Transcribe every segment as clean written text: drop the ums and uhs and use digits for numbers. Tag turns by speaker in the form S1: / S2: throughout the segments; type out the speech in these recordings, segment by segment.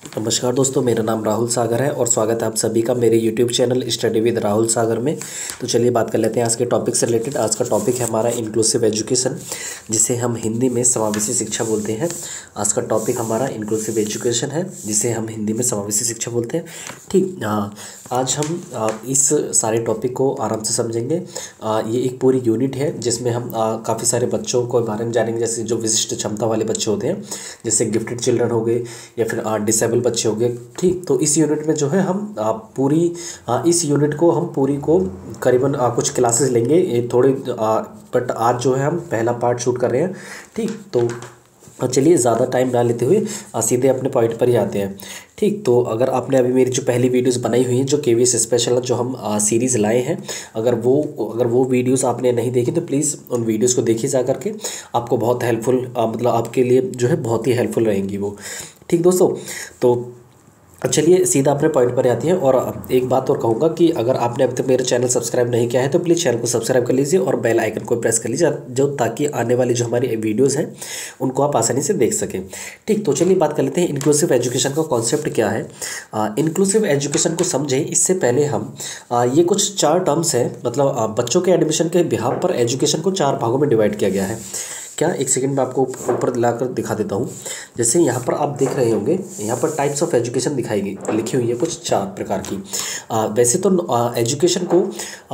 S1: नमस्कार दोस्तों, मेरा नाम राहुल सागर है और स्वागत है आप सभी का मेरे YouTube channel study with Rahul Sagar में। तो चलिए बात कर लेते हैं आज के टॉपिक से रिलेटेड। आज का टॉपिक है हमारा इंक्लूसिव एजुकेशन, जिसे हम हिंदी में समावेशी शिक्षा बोलते हैं। आज का टॉपिक हमारा इंक्लूसिव एजुकेशन है, जिसे हम हिंदी में समावेशी शिक्षा बोलते हैं। ठीक, आज हम इस सारे टॉपिक को आराम से समझेंगे। ये एक पूरी यूनिट है जिसमें हम काफ़ी सारे बच्चों को बारे में जानेंगे, जैसे जो विशिष्ट क्षमता वाले बच्चे होते हैं, जैसे गिफ्टेड चिल्ड्रन हो गए या फिर डिसेबल बच्चे हो गए। ठीक, तो इस यूनिट में जो है हम इस यूनिट को हम पूरी को करीबन कुछ क्लासेस लेंगे ये थोड़े, बट आज जो है हम पहला पार्ट शूट कर रहे हैं। ठीक, तो चलिए ज़्यादा टाइम ना लेते हुए सीधे अपने पॉइंट पर ही आते हैं। ठीक, तो अगर आपने अभी मेरी जो पहली वीडियोस बनाई हुई हैं, जो केवीएस स्पेशल जो हम सीरीज़ लाए हैं, अगर वो वीडियोस आपने नहीं देखी तो प्लीज़ उन वीडियोस को देखिए जा करके। आपको बहुत हेल्पफुल, मतलब आपके लिए जो है बहुत ही हेल्पफुल रहेंगी वो। ठीक दोस्तों, तो चलिए सीधा अपने पॉइंट पर आती है। और एक बात और कहूँगा कि अगर आपने अभी तक मेरा चैनल सब्सक्राइब नहीं किया है तो प्लीज़ चैनल को सब्सक्राइब कर लीजिए और बेल आइकन को प्रेस कर लीजिए, जो ताकि आने वाली जो हमारी वीडियोस हैं उनको आप आसानी से देख सकें। ठीक, तो चलिए बात कर लेते हैं इंक्लूसिव एजुकेशन का कॉन्सेप्ट क्या है। इंक्लूसिव एजुकेशन को समझें इससे पहले हम ये कुछ 4 टर्म्स हैं, मतलब बच्चों के एडमिशन के बिहाफ पर एजुकेशन को 4 भागों में डिवाइड किया गया है। क्या, एक सेकंड में आपको ऊपर लाकर दिखा देता हूँ। जैसे यहाँ पर आप देख रहे होंगे, यहाँ पर टाइप्स ऑफ एजुकेशन दिखाई गई, लिखी हुई है कुछ 4 प्रकार की। वैसे तो एजुकेशन को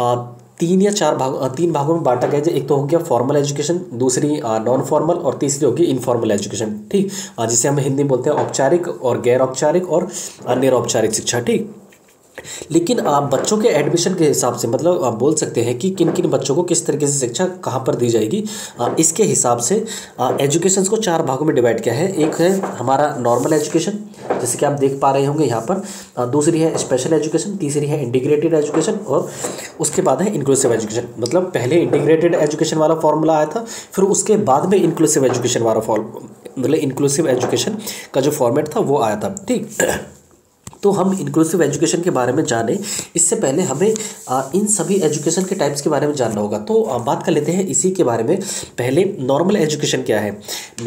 S1: 3 भागों में बांटा गया है। एक तो हो गया फॉर्मल एजुकेशन, दूसरी नॉन फॉर्मल और तीसरी होगी इनफॉर्मल एजुकेशन। ठीक, जिसे हम हिंदी में बोलते हैं औपचारिक और गैर औपचारिक और निरौपचारिक शिक्षा। ठीक, लेकिन आप बच्चों के एडमिशन के हिसाब से, मतलब आप बोल सकते हैं कि किन किन बच्चों को किस तरीके से शिक्षा कहाँ पर दी जाएगी, इसके हिसाब से एजुकेशंस को 4 भागों में डिवाइड किया है। एक है हमारा नॉर्मल एजुकेशन, जैसे कि आप देख पा रहे होंगे यहाँ पर। दूसरी है स्पेशल एजुकेशन, तीसरी है इंटीग्रेटेड एजुकेशन और उसके बाद है इंक्लूसिव एजुकेशन। मतलब पहले इंटीग्रेटेड एजुकेशन वाला फॉर्मूला आया था, फिर उसके बाद में इंक्लूसिव एजुकेशन वाला मतलब इंक्लूसिव एजुकेशन का जो फॉर्मेट था वो आया था। ठीक, तो हम इंक्लूसिव एजुकेशन के बारे में जाने इससे पहले हमें इन सभी एजुकेशन के टाइप्स के बारे में जानना होगा। तो बात कर लेते हैं इसी के बारे में। पहले नॉर्मल एजुकेशन क्या है।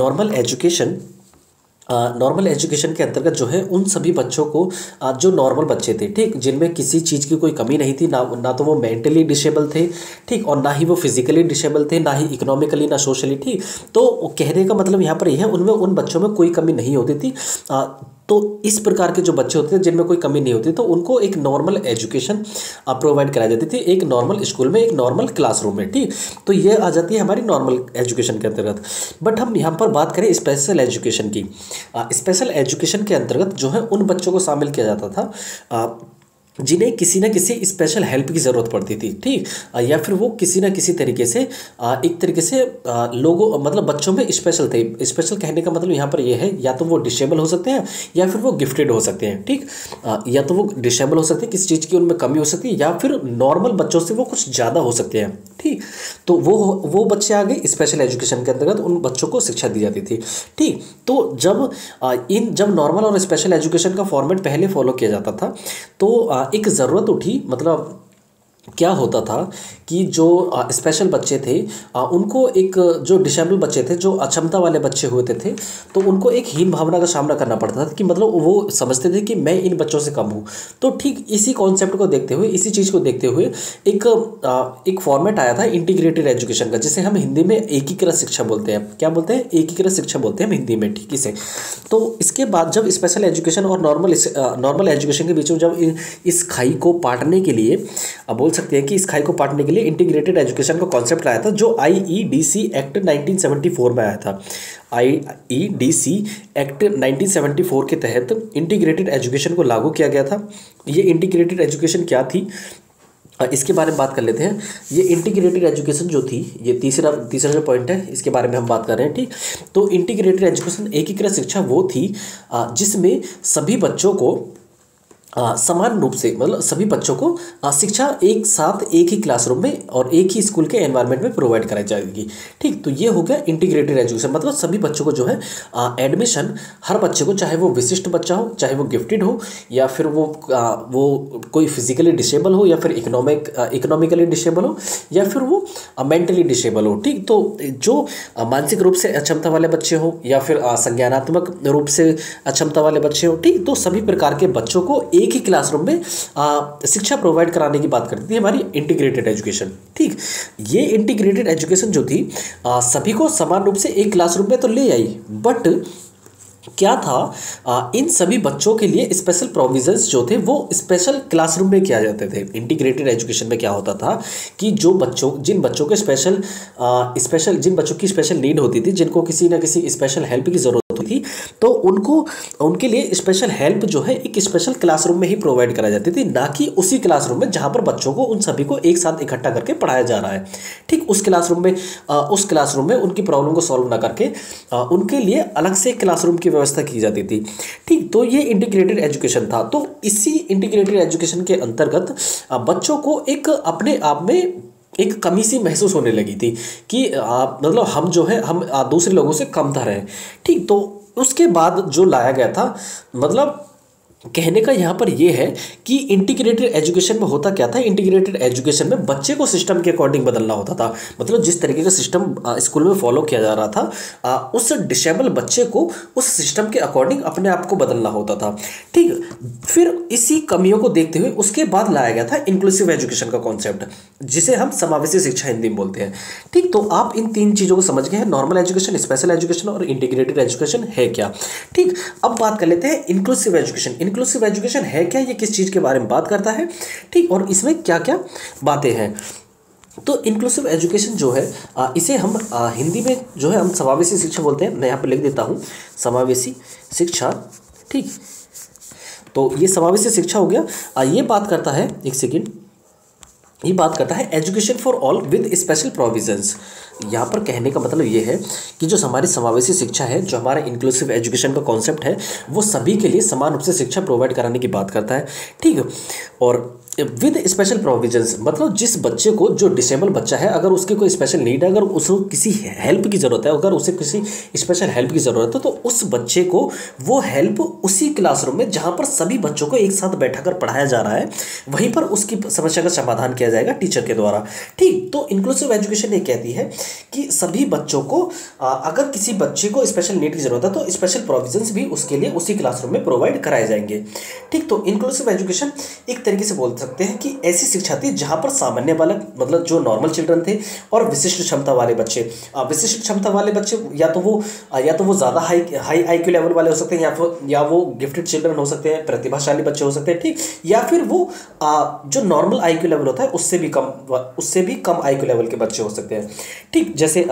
S1: नॉर्मल एजुकेशन के अंतर्गत जो है उन सभी बच्चों को जो नॉर्मल बच्चे थे, ठीक, जिनमें किसी चीज़ की कोई कमी नहीं थी, ना तो वो मेंटली डिसेबल थे, ठीक, और ना ही वो फिजिकली डिसेबल थे, ना ही इकोनॉमिकली, ना सोशली। ठीक, तो कहने का मतलब यहाँ पर यह है उनमें उन बच्चों में कोई कमी नहीं होती थी। तो इस प्रकार के जो बच्चे होते थे जिनमें कोई कमी नहीं होती, तो उनको एक नॉर्मल एजुकेशन प्रोवाइड कराई जाती थी, एक नॉर्मल स्कूल में, एक नॉर्मल क्लासरूम में। ठीक, तो ये आ जाती है हमारी नॉर्मल एजुकेशन के अंतर्गत। बट हम यहाँ पर बात करें स्पेशल एजुकेशन की। स्पेशल एजुकेशन के अंतर्गत जो है उन बच्चों को शामिल किया जाता था जिन्हें किसी न किसी स्पेशल हेल्प की ज़रूरत पड़ती थी। ठीक, या फिर वो किसी न किसी तरीके से एक तरीके से लोगों, मतलब बच्चों में स्पेशल थे। स्पेशल कहने का मतलब यहाँ पर ये है, या तो वो डिसेबल हो सकते हैं या फिर वो गिफ्टेड हो सकते हैं। ठीक, या तो वो डिसेबल हो सकते हैं, किसी चीज़ की उनमें कमी हो सकती है, या फिर नॉर्मल बच्चों से वो कुछ ज़्यादा हो सकते हैं। ठीक, तो वो बच्चे आ गए स्पेशल एजुकेशन के अंतर्गत, उन बच्चों को शिक्षा दी जाती थी। ठीक, तो जब नॉर्मल और स्पेशल एजुकेशन का फॉर्मेट पहले फॉलो किया जाता था तो एक ज़रूरत उठी। मतलब क्या होता था कि जो स्पेशल बच्चे थे उनको, एक जो डिसेबल बच्चे थे, जो अक्षमता वाले बच्चे होते थे, तो उनको एक हीन भावना का सामना करना पड़ता था कि मतलब वो समझते थे कि मैं इन बच्चों से कम हूँ। तो ठीक इसी कॉन्सेप्ट को देखते हुए, इसी चीज़ को देखते हुए एक फॉर्मेट आया था इंटीग्रेटेड एजुकेशन का, जिसे हम हिंदी में एकीकृत शिक्षा बोलते हैं। क्या बोलते हैं? एकीकृत शिक्षा बोलते हैं हम हिंदी में। ठीक, इसे तो इसके बाद जब स्पेशल एजुकेशन और नॉर्मल एजुकेशन के बीच में जब इस खाई को पाटने के लिए, बोल सकते हैं कि इस खाई को पाटने के लिए इंटीग्रेटेड एजुकेशन का कॉन्सेप्ट आया था, जो IEDC एक्ट 1974 में आया था। IEDC एक्ट 1974 के तहत इंटीग्रेटेड एजुकेशन को लागू किया गया था। ये इंटीग्रेटेड एजुकेशन क्या थी, इसके बारे में बात कर लेते हैं। ये इंटीग्रेटेड एजुकेशन जो थी, ये तीसरा जो पॉइंट है, इसके बारे में हम बात कर रहे हैं। ठीक, तो इंटीग्रेटेड एजुकेशन, एकीकृत शिक्षा वो थी जिसमें सभी बच्चों को समान रूप से मतलब सभी बच्चों को शिक्षा एक साथ एक ही क्लासरूम में और एक ही स्कूल के एनवायरनमेंट में प्रोवाइड कराई जाएगी। ठीक, तो ये हो गया इंटीग्रेटेड एजुकेशन, मतलब सभी बच्चों को जो है एडमिशन, हर बच्चे को, चाहे वो विशिष्ट बच्चा हो, चाहे वो गिफ्टेड हो, या फिर वो कोई फिजिकली डिसेबल हो, या फिर इकोनॉमिकली डिसेबल हो, या फिर वो मेंटली डिसेबल हो। ठीक, तो जो मानसिक रूप से अक्षमता वाले बच्चे हो, या फिर संज्ञानात्मक रूप से अक्षमता वाले बच्चे हो, ठीक, तो सभी प्रकार के बच्चों को एक ही क्लासरूम में शिक्षा प्रोवाइड कराने की बात करती थी हमारी इंटीग्रेटेड एजुकेशन। ठीक, ये इंटीग्रेटेड एजुकेशन जो थी सभी को समान रूप से एक क्लासरूम में तो ले आई, बट क्या था, इन सभी बच्चों के लिए स्पेशल प्रोविजंस जो थे वो स्पेशल क्लासरूम में किया जाते थे। इंटीग्रेटेड एजुकेशन में क्या होता था कि जिन बच्चों के जिन बच्चों की स्पेशल नीड होती थी, जिनको किसी ना किसी स्पेशल हेल्प की जरूरत होती थी, तो उनके लिए स्पेशल हेल्प जो है एक स्पेशल क्लासरूम में ही प्रोवाइड कराई जाती थी, ना कि उसी क्लासरूम में जहाँ पर बच्चों को उन सभी को एक साथ इकट्ठा करके पढ़ाया जा रहा है। ठीक, उस क्लासरूम में उनकी प्रॉब्लम को सॉल्व ना करके उनके लिए अलग से क्लासरूम की व्यवस्था की जाती थी। ठीक, तो ये इंटीग्रेटेड एजुकेशन था। तो इसी इंटीग्रेटेड एजुकेशन के अंतर्गत बच्चों को एक अपने आप में एक कमी सी महसूस होने लगी थी कि मतलब हम जो है हम दूसरे लोगों से कमतर हैं। ठीक, तो उसके बाद जो लाया गया था, मतलब कहने का यहाँ पर यह है कि इंटीग्रेटेड एजुकेशन में होता क्या था, इंटीग्रेटेड एजुकेशन में बच्चे को सिस्टम के अकॉर्डिंग बदलना होता था। मतलब जिस तरीके का सिस्टम स्कूल में फॉलो किया जा रहा था, उस डिसेबल बच्चे को उस सिस्टम के अकॉर्डिंग अपने आप को बदलना होता था। ठीक, फिर इसी कमियों को देखते हुए उसके बाद लाया गया था इंक्लूसिव एजुकेशन का कॉन्सेप्ट, जिसे हम समावेशी शिक्षा हिंदी में बोलते हैं। ठीक, तो आप इन तीन चीज़ों को समझ गए हैं, नॉर्मल एजुकेशन, स्पेशल एजुकेशन और इंटीग्रेटेड एजुकेशन है क्या। ठीक, अब बात कर लेते हैं इंक्लूसिव एजुकेशन। इंक्लूसिव एजुकेशन है क्या, ये किस चीज़ के बारे में बात करता है, ठीक, और इसमें क्या क्या बातें हैं। तो इंक्लूसिव एजुकेशन जो है इसे हम हिंदी में जो है हम समावेशी शिक्षा बोलते हैं। मैं यहाँ पर लिख देता हूँ समावेशी शिक्षा। ठीक, तो ये समावेशी शिक्षा हो गया। ये बात करता है, एक सेकेंड, ये बात करता है education for all with special provisions. यहाँ पर कहने का मतलब ये है कि जो हमारी समावेशी शिक्षा है, जो हमारा इंक्लूसिव एजुकेशन का कॉन्सेप्ट है, वो सभी के लिए समान रूप से शिक्षा प्रोवाइड कराने की बात करता है। ठीक है, और विद स्पेशल प्रोविजंस मतलब जिस बच्चे को, जो डिसेबल बच्चा है, अगर उसकी कोई स्पेशल नीड है, अगर उसको किसी हेल्प की ज़रूरत है, अगर उसे किसी स्पेशल हेल्प की ज़रूरत है, तो उस बच्चे को वो हेल्प उसी क्लासरूम में जहाँ पर सभी बच्चों को एक साथ बैठाकर पढ़ाया जा रहा है, वहीं पर उसकी समस्या का समाधान किया जाएगा टीचर के द्वारा। ठीक, तो इंक्लूसिव एजुकेशन ये कहती है कि सभी बच्चों को, अगर किसी बच्चे को स्पेशल नीड की ज़रूरत है, तो स्पेशल प्रोविजंस भी उसके लिए उसी क्लासरूम में प्रोवाइड कराए जाएंगे। ठीक, तो इंक्लूसिव एजुकेशन एक तरीके से बोल सकते हैं कि ऐसी शिक्षा थी जहां पर सामान्य बालक, मतलब जो नॉर्मल चिल्ड्रन थे, और विशिष्ट क्षमता वाले बच्चे। विशिष्ट क्षमता वाले बच्चे या तो वो ज़्यादा हाई आईक्यू लेवल वाले हो सकते हैं, या वो गिफ्टेड चिल्ड्रन हो सकते हैं, प्रतिभाशाली बच्चे हो सकते हैं। ठीक, या फिर वो जो नॉर्मल आईक्यू लेवल होता है उससे भी कम आईक्यू लेवल के बच्चे हो सकते हैं। ठीक, जैसे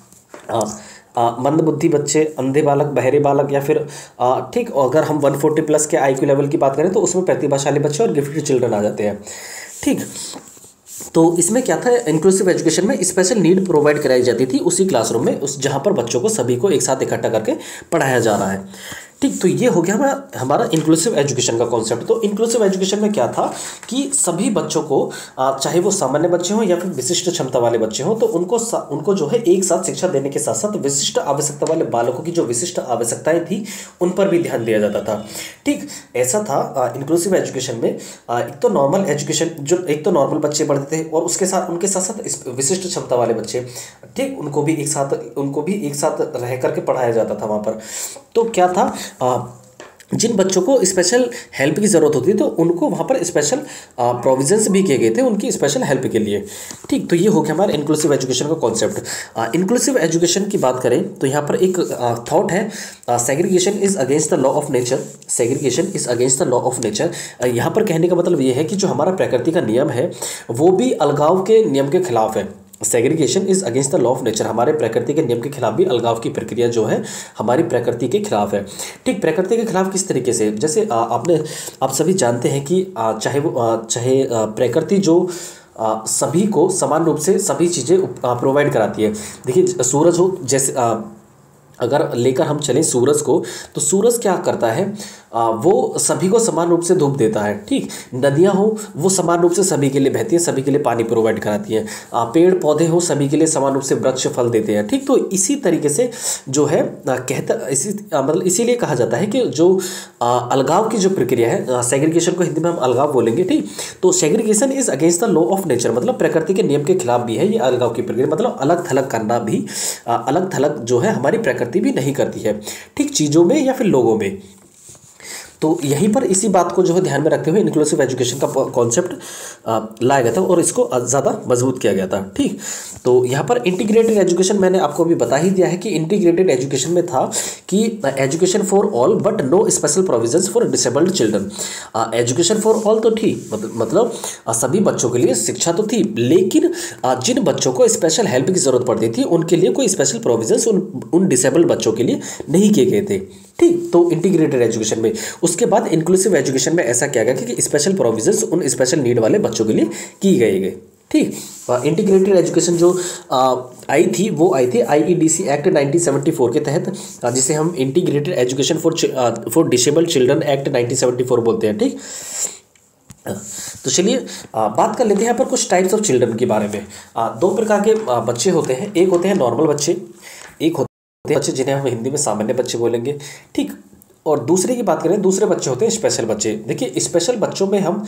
S1: मंदबुद्धि बच्चे, अंधे बालक, बहरे बालक, या फिर ठीक, अगर हम 140 प्लस के आईक्यू लेवल की बात करें तो उसमें प्रतिभाशाली बच्चे और गिफ्टेड चिल्ड्रन आ जाते हैं। ठीक, तो इसमें क्या था, इंक्लूसिव एजुकेशन में स्पेशल नीड प्रोवाइड कराई जाती थी उसी क्लासरूम में, जहाँ पर बच्चों को सभी को एक साथ इकट्ठा करके पढ़ाया जा रहा है। ठीक, तो ये हो गया हमारा इंक्लूसिव एजुकेशन का कॉन्सेप्ट। तो इंक्लूसिव एजुकेशन में क्या था कि सभी बच्चों को, चाहे वो सामान्य बच्चे हों या फिर विशिष्ट क्षमता वाले बच्चे हों, तो उनको जो है एक साथ शिक्षा देने के साथ साथ विशिष्ट आवश्यकता वाले बालकों की जो विशिष्ट आवश्यकताएं थी उन पर भी ध्यान दिया जाता था। ठीक, ऐसा था इंक्लूसिव एजुकेशन में। एक तो नॉर्मल बच्चे पढ़ते थे, और उनके साथ साथ विशिष्ट क्षमता वाले बच्चे, ठीक, उनको भी एक साथ रह करके पढ़ाया जाता था वहाँ पर। तो क्या था, जिन बच्चों को स्पेशल हेल्प की ज़रूरत होती है तो उनको वहाँ पर स्पेशल प्रोविजंस भी किए गए थे उनकी स्पेशल हेल्प के लिए। ठीक, तो ये हो गया हमारा इंक्लूसिव एजुकेशन का कॉन्सेप्ट। इंक्लूसिव एजुकेशन की बात करें तो यहाँ पर एक थॉट है, segregation is against the law of nature. Segregation is against the law of nature. यहाँ पर कहने का मतलब ये है कि जो हमारा प्रकृति का नियम है वो भी अलगाव के नियम के खिलाफ है। Segregation is against the law of nature, हमारे प्रकृति के नियम के खिलाफ भी अलगाव की प्रक्रिया जो है हमारी प्रकृति के खिलाफ है। ठीक, प्रकृति के खिलाफ किस तरीके से, जैसे आप सभी जानते हैं कि चाहे प्रकृति जो सभी को समान रूप से सभी चीज़ें प्रोवाइड कराती है। देखिए, सूरज हो, अगर लेकर हम चलें सूरज को, तो सूरज क्या करता है, वो सभी को समान रूप से धूप देता है। ठीक, नदियाँ हो वो समान रूप से सभी के लिए बहती हैं, सभी के लिए पानी प्रोवाइड कराती हैं। पेड़ पौधे हो सभी के लिए समान रूप से वृक्ष फल देते हैं। ठीक, तो इसी तरीके से जो है कहता मतलब इसीलिए कहा जाता है कि जो अलगाव की जो प्रक्रिया है, सेग्रीगेशन को हिंदी में हम अलगाव बोलेंगे। ठीक, तो segregation is against the law of nature, मतलब प्रकृति के नियम के खिलाफ भी है ये अलगाव की प्रक्रिया, मतलब अलग थलग करना भी, अलग थलग जो है हमारी प्रकृति भी नहीं करती है। ठीक, चीज़ों में या फिर लोगों में। तो यहीं पर इसी बात को जो है ध्यान में रखते हुए इंक्लूसिव एजुकेशन का कॉन्सेप्ट लाया गया था और इसको ज़्यादा मजबूत किया गया था। ठीक, तो यहाँ पर इंटीग्रेटेड एजुकेशन मैंने आपको अभी बता ही दिया है कि इंटीग्रेटेड एजुकेशन में था कि education for all but no special provisions for disabled children. Education for all तो थी, मतलब सभी बच्चों के लिए शिक्षा तो थी, लेकिन जिन बच्चों को स्पेशल हेल्प की ज़रूरत पड़ती थी उनके लिए कोई स्पेशल प्रोविजंस उन डिसेबल्ड बच्चों के लिए नहीं किए गए थे। ठीक, तो इंटीग्रेटेड एजुकेशन में। उसके बाद इंक्लूसिव एजुकेशन में ऐसा किया गया कि स्पेशल प्रोविजंस उन स्पेशल नीड वाले बच्चों के लिए की गए। ठीक, इंटीग्रेटेड एजुकेशन जो आई थी वो आई थी IEDC एक्ट 1974 के तहत, जिसे हम integrated education for disabled children act 1974 बोलते हैं। ठीक, तो चलिए बात कर लेते हैं यहाँ पर कुछ टाइप्स ऑफ चिल्ड्रन के बारे में। दो प्रकार के बच्चे होते हैं, एक होते हैं नॉर्मल बच्चे, एक होते हैं बच्चे जिन्हें हम हिंदी में सामान्य बच्चे बोलेंगे। ठीक, और दूसरे की बात करें, दूसरे बच्चे होते हैं स्पेशल बच्चे। देखिए स्पेशल बच्चों में हम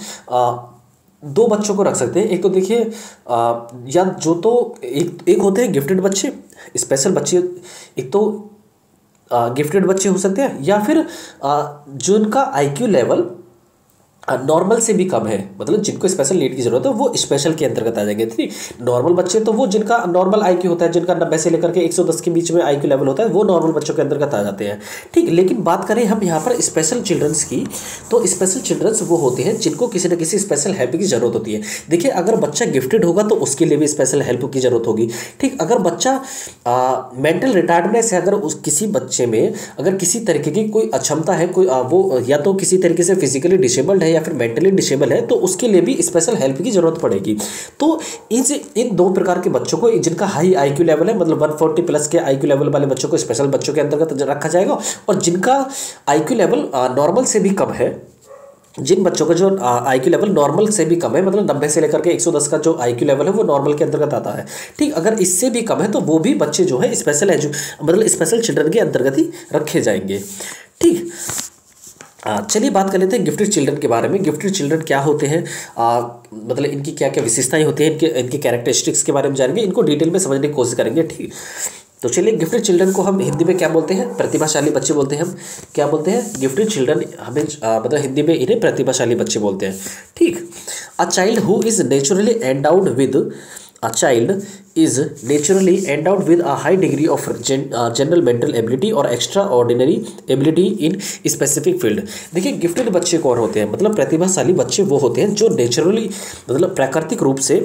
S1: दो बच्चों को रख सकते हैं। एक तो देखिए या जो तो एक होते हैं गिफ्टेड बच्चे, स्पेशल बच्चे। एक तो गिफ्टेड बच्चे हो सकते हैं, या फिर जिनका IQ लेवल नॉर्मल से भी कम है, मतलब जिनको स्पेशल नीड की जरूरत है वो स्पेशल के अंतर्गत आ जाएंगे। ठीक, नॉर्मल बच्चे तो वो जिनका नॉर्मल IQ होता है, जिनका 90 से लेकर के 110 के बीच में IQ लेवल होता है, वो नॉर्मल बच्चों के अंतर्गत आ जाते हैं। ठीक, लेकिन बात करें हम यहाँ पर स्पेशल चिल्ड्रंस की, तो स्पेशल चिल्ड्रंस वो होते हैं जिनको किसी न किसी स्पेशल हेल्प की जरूरत होती है। देखिए अगर बच्चा गिफ्टेड होगा तो उसके लिए भी स्पेशल हेल्प की जरूरत होगी। ठीक, अगर बच्चा मेंटल रिटार्डनेस है, अगर किसी बच्चे में अगर किसी तरीके की कोई अक्षमता है, कोई वो या तो किसी तरीके से फिजिकली डिसेबल्ड है या फिर मेंटली डिसेबल है, तो उसके लिए भी स्पेशल हेल्प की जरूरत पड़ेगी। तो इन दो प्रकार के बच्चों को, जिनका हाई IQ लेवल है, मतलब 140 प्लस के IQ लेवल वाले बच्चों को स्पेशल बच्चों के अंतर्गत रखा जाएगा, और जिनका IQ लेवल नॉर्मल से भी कम है, जिन बच्चों का जो IQ लेवल नॉर्मल से भी कम है, मतलब 90 से लेकर के 110 का जो IQ लेवल है वो नॉर्मल के अंतर्गत आता है। ठीक, अगर इससे भी कम है तो वो भी बच्चे जो है मतलब स्पेशल चिल्ड्रन के अंतर्गत ही रखे जाएंगे। ठीक, चलिए बात कर लेते हैं गिफ्टेड चिल्ड्रन के बारे में। गिफ्टेड चिल्ड्रन क्या होते हैं, मतलब इनकी क्या क्या विशेषताएं होती हैं, इनके कैरेक्टरिस्टिक्स के बारे में जानेंगे, इनको डिटेल में समझने की कोशिश करेंगे। ठीक, तो चलिए गिफ्टेड चिल्ड्रन को हम हिंदी में क्या बोलते हैं, प्रतिभाशाली बच्चे बोलते हैं। हम क्या बोलते हैं, गिफ्टेड चिल्ड्रन हमें मतलब हिंदी में इन्हें प्रतिभाशाली बच्चे बोलते हैं। ठीक, a child who is naturally endowed with A child is naturally endowed with a high degree of general mental ability और extraordinary ability in specific field। देखिए गिफ्टेड बच्चे कौन होते हैं, मतलब प्रतिभाशाली बच्चे वो होते हैं जो नेचुरली, मतलब प्राकृतिक रूप से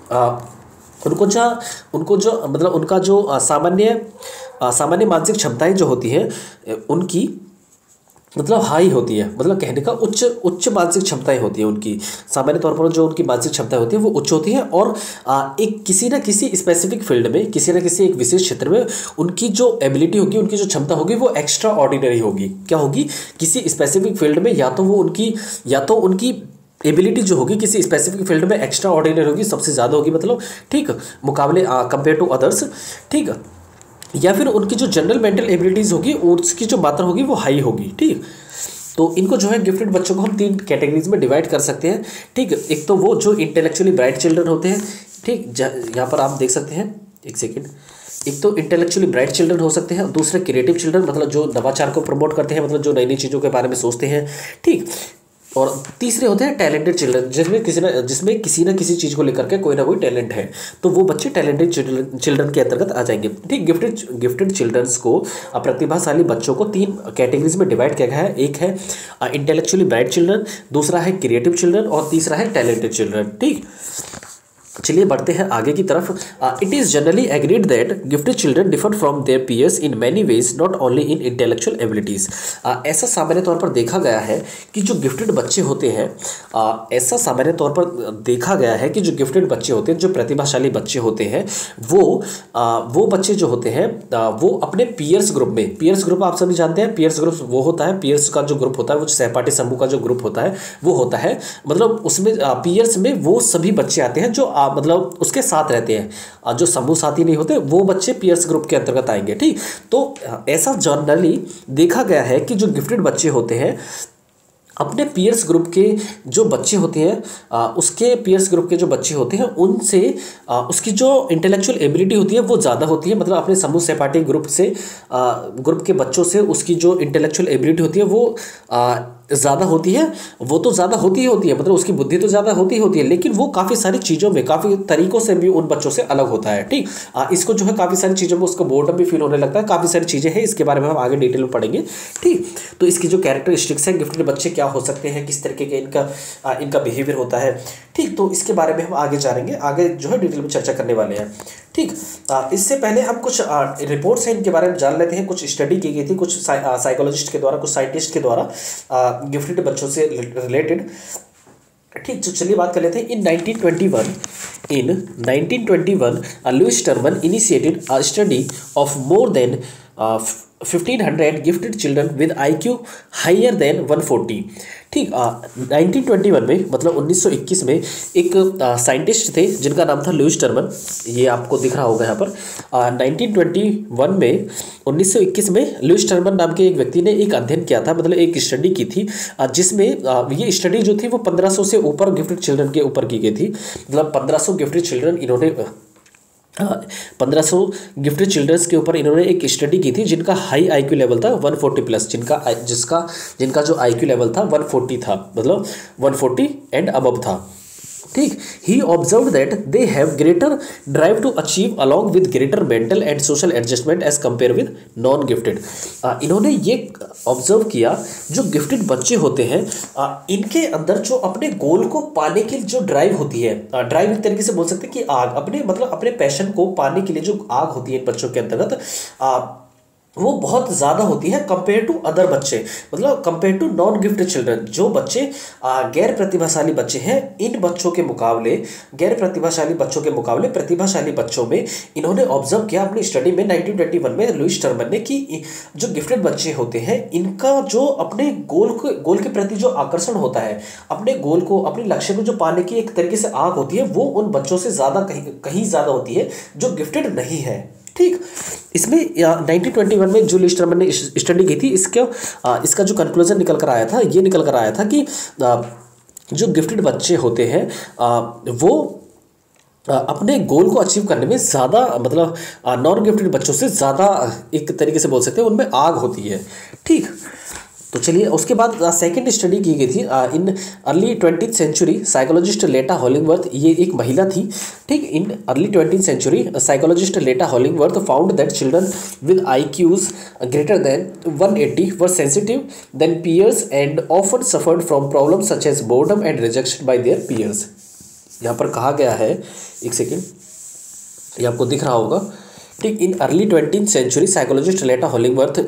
S1: उनको जो मतलब उनका जो सामान्य मानसिक क्षमताएं जो होती हैं उनकी मतलब हाई होती है, मतलब कहने का उच्च मानसिक क्षमताएं होती हैं उनकी। सामान्य तौर पर जो उनकी मानसिक क्षमताएं होती है वो उच्च होती हैं, और एक किसी न किसी स्पेसिफिक फील्ड में, किसी न किसी एक विशेष क्षेत्र में उनकी जो एबिलिटी होगी, उनकी जो क्षमता होगी वो एक्स्ट्रा ऑर्डिनरी होगी। क्या होगी, किसी स्पेसिफिक फील्ड में या तो उनकी एबिलिटी जो होगी किसी स्पेसिफिक फील्ड में एक्स्ट्रा ऑर्डिनरी होगी, सबसे ज़्यादा होगी, मतलब ठीक मुकाबले कंपेयर टू अदर्स। ठीक, या फिर उनकी जो जनरल मेंटल एबिलिटीज़ होगी उसकी जो मात्रा होगी वो हाई होगी। ठीक, तो इनको जो है गिफ्टेड बच्चों को हम 3 कैटेगरीज में डिवाइड कर सकते हैं। ठीक, एक तो वो जो इंटेलेक्चुअली ब्राइट चिल्ड्रन होते हैं। ठीक, यहाँ पर आप देख सकते हैं, एक सेकेंड, एक तो इंटेलेक्चुअली ब्राइट चिल्ड्रन हो सकते हैं, दूसरे क्रिएटिव चिल्ड्रन, मतलब जो नवाचार को प्रमोट करते हैं, मतलब जो नई नई चीज़ों के बारे में सोचते हैं। ठीक, और तीसरे होते हैं टैलेंटेड चिल्ड्रन, जिसमें किसी न किसी चीज़ को लेकर के कोई ना कोई टैलेंट है, तो वो बच्चे टैलेंटेड चिल्ड्रन के अंतर्गत आ जाएंगे। ठीक, गिफ्टेड चिल्ड्रंस को, प्रतिभाशाली बच्चों को 3 कैटेगरीज में डिवाइड किया गया है। एक है इंटेलेक्चुअली ब्राइट चिल्ड्रन, दूसरा है क्रिएटिव चिल्ड्रन और तीसरा है टैलेंटेड चिल्ड्रन। ठीक, चलिए बढ़ते हैं आगे की तरफ। It is generally agreed that gifted children differ from their peers in many ways, not only in intellectual abilities. ऐसा सामान्य तौर पर देखा गया है कि जो गिफ्टेड बच्चे होते हैं, ऐसा सामान्य तौर पर देखा गया है कि जो गिफ्टेड बच्चे होते हैं, जो प्रतिभाशाली बच्चे होते हैं, वो बच्चे जो होते हैं वो अपने पीयर्स ग्रुप में, पीयर्स ग्रुप आप सभी जानते हैं, पीयर्स ग्रुप वो होता है, पीयर्स का जो ग्रुप होता है, वो सहपाठी समूह का जो ग्रुप होता है वो होता है, मतलब उसमें पीयर्स में वो सभी बच्चे आते हैं जो मतलब उसके साथ रहते हैं, जो समूह साथी नहीं होते वो बच्चे पीयर्स ग्रुप के अंतर्गत आएंगे। ठीक, तो ऐसा जनरली देखा गया है कि जो गिफ्टेड बच्चे होते हैं अपने पीयर्स ग्रुप के जो बच्चे होते हैं, उसके पीयर्स ग्रुप के जो बच्चे होते हैं उनसे उसकी जो इंटेलेक्चुअल एबिलिटी होती है वो ज़्यादा होती है, मतलब अपने समूह सहपाठी ग्रुप से ग्रुप के बच्चों से उसकी जो इंटेलेक्चुअल एबिलिटी होती है वो ज़्यादा होती है। वो तो ज़्यादा होती ही होती है, मतलब उसकी बुद्धि तो ज़्यादा होती ही होती है, लेकिन वो काफ़ी सारी चीज़ों में, काफ़ी तरीक़ों से भी उन बच्चों से अलग होता है। ठीक, इसको जो है काफ़ी सारी चीज़ों में उसको बोर्डम भी फील होने लगता है, काफ़ी सारी चीज़ें हैं, इसके बारे में हम आगे डिटेल में पढ़ेंगे। ठीक, तो इसकी जो कैरेक्टरिस्टिक्स हैं, गिफ्टेड बच्चे क्या हो सकते हैं, किस तरीके के इनका बिहेवियर होता है, ठीक, तो इसके बारे में हम आगे जानेंगे, आगे जो है डिटेल में चर्चा करने वाले हैं। ठीक, इससे पहले हम कुछ रिपोर्ट्स हैं इनके बारे में जान लेते हैं। कुछ स्टडी की गई थी कुछ साइकोलॉजिस्ट के द्वारा, कुछ साइंटिस्ट के द्वारा गिफ्टेड बच्चों से रिलेटेड। ठीक, तो चलिए बात कर लेते हैं। In 1921 Louis Terman initiated a study of more than 1500 gifted children with IQ higher than 140। ठीक, 1921 में, मतलब 1921 में एक साइंटिस्ट थे जिनका नाम था लुइस टर्मन, ये आपको दिख रहा होगा यहाँ पर। 1921 में 1921 में लुइस टर्मन नाम के एक व्यक्ति ने एक अध्ययन किया था, मतलब एक स्टडी की थी, जिसमें ये स्टडी जो थी वो 1500 से ऊपर गिफ्टेड चिल्ड्रन के ऊपर की गई थी। मतलब 1500 गिफ्टेड चिल्ड्रन इन्होंने 1500 गिफ्टेड चिल्ड्रंस के ऊपर इन्होंने एक स्टडी की थी जिनका हाई IQ लेवल था 140 प्लस, जिनका जो IQ लेवल था 140 था, मतलब 140 एंड अबव था। ठीक, he observe that they have greater drive to achieve along with greater mental and social adjustment as compare with non gifted. इन्होंने ये ऑब्जर्व किया जो गिफ्टेड बच्चे होते हैं इनके अंदर जो अपने गोल को पाने की जो ड्राइव होती है, ड्राइव एक तरीके से बोल सकते हैं कि आग, अपने पैशन को पाने के लिए जो आग होती है इन बच्चों के अंतर्गत वो बहुत ज़्यादा होती है कंपेयर टू अदर बच्चे, मतलब compare to non gifted children. जो बच्चे गैर प्रतिभाशाली बच्चे हैं, इन बच्चों के मुकाबले, गैर प्रतिभाशाली बच्चों के मुकाबले प्रतिभाशाली बच्चों में इन्होंने ऑब्जर्व किया अपनी स्टडी में 1921 में लुइस टर्मन ने कि जो गिफ्टेड बच्चे होते हैं इनका जो अपने गोल के प्रति जो आकर्षण होता है, अपने गोल को, अपने लक्ष्य को जो पाने की एक तरीके से आग होती है, वो उन बच्चों से ज़्यादा कहीं ज़्यादा होती है जो गिफ्टेड नहीं है। ठीक, इसमें 1921 में जो लुइस टर्मन ने स्टडी की थी, इसका जो कंक्लूजन निकल कर आया था, ये निकल कर आया था कि जो गिफ्टेड बच्चे होते हैं वो अपने गोल को अचीव करने में ज़्यादा, मतलब नॉन गिफ्टेड बच्चों से ज़्यादा एक तरीके से बोल सकते हैं उनमें आग होती है। ठीक, तो चलिए उसके बाद सेकंड स्टडी की गई थी in early 20th century psychologist Leta हॉलिंगवर्थ, ये एक महिला थी। ठीक, in early 20th century psychologist Leta Hollingworth found that children with IQs greater than 180 were sensitive than peers and often suffered from problem such as boredom and rejection by their peers. यहाँ पर कहा गया है, एक second, ये आपको दिख रहा होगा। ठीक, in early 20th century psychologist Leta हॉलिंगवर्थ,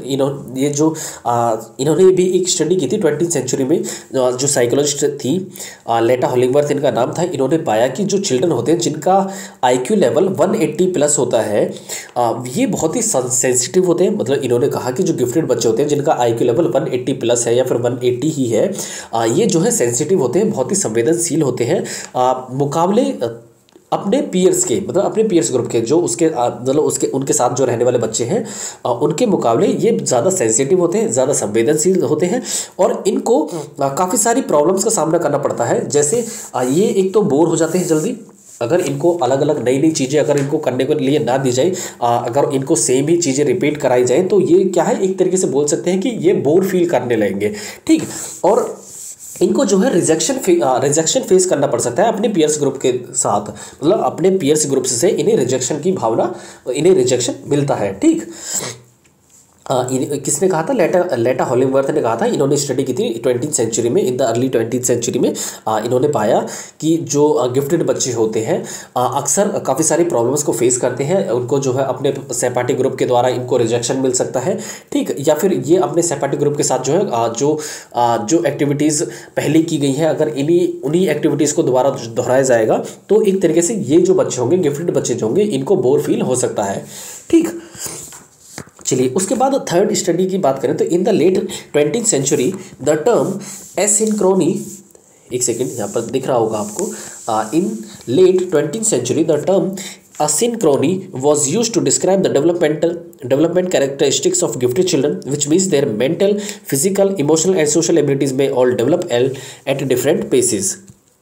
S1: इन्होंने भी एक स्टडी की थी 20th सेंचुरी में। जो साइकोलॉजिस्ट थी लेटा हॉलिंगवर्थ इनका नाम था, इन्होंने पाया कि जो चिल्ड्रन होते हैं जिनका IQ लेवल 180 प्लस होता है, ये बहुत ही सेंसिटिव होते हैं। मतलब इन्होंने कहा कि जो गिफ्टेड बच्चे होते हैं जिनका IQ लेवल 180 प्लस है या फिर 180 ही है, ये जो है सेंसिटिव होते हैं, बहुत ही संवेदनशील होते हैं मुकाबले अपने पीयर्स के, मतलब अपने पीयर्स ग्रुप के, जो उनके साथ जो रहने वाले बच्चे हैं उनके मुकाबले ये ज़्यादा सेंसिटिव होते हैं, ज़्यादा संवेदनशील होते हैं और इनको काफ़ी सारी प्रॉब्लम्स का सामना करना पड़ता है। जैसे ये एक तो बोर हो जाते हैं जल्दी, अगर इनको अलग अलग नई चीज़ें अगर इनको करने के लिए ना दी जाए, अगर इनको सेम ही चीज़ें रिपीट कराई जाए तो ये क्या है, एक तरीके से बोल सकते हैं कि ये बोर फील करने लगेंगे। ठीक, और इनको जो है रिजेक्शन फेस करना पड़ सकता है अपने पीयर्स ग्रुप के साथ, मतलब अपने पीयर्स ग्रुप से इन्हें रिजेक्शन की भावना, इन्हें रिजेक्शन मिलता है। ठीक, किसने कहा था? लेटा हॉलिंगवर्थ ने कहा था। इन्होंने स्टडी की थी 20th सेंचुरी में, in the early 20th century में। इन्होंने पाया कि जो गिफ्टेड बच्चे होते हैं अक्सर काफ़ी सारी प्रॉब्लम्स को फेस करते हैं। उनको जो है अपने सहपाठी ग्रुप के द्वारा इनको रिजेक्शन मिल सकता है, ठीक, या फिर ये अपने सहपाठी ग्रुप के साथ जो है जो एक्टिविटीज़ पहले की गई हैं, अगर उन्हीं एक्टिविटीज़ को दोबारा दोहराया जाएगा तो एक तरीके से ये जो बच्चे होंगे, गिफ्टेड बच्चे जो होंगे, इनको बोर फील हो सकता है, ठीक। चलिए उसके बाद थर्ड स्टडी की बात करें तो in the late 20th century the term asynchrony, एक सेकेंड यहाँ पर दिख रहा होगा आपको, in late 20th century the term asynchrony was used to describe the development characteristics of gifted children, which means their mental, physical, emotional and social abilities may all develop at different paces.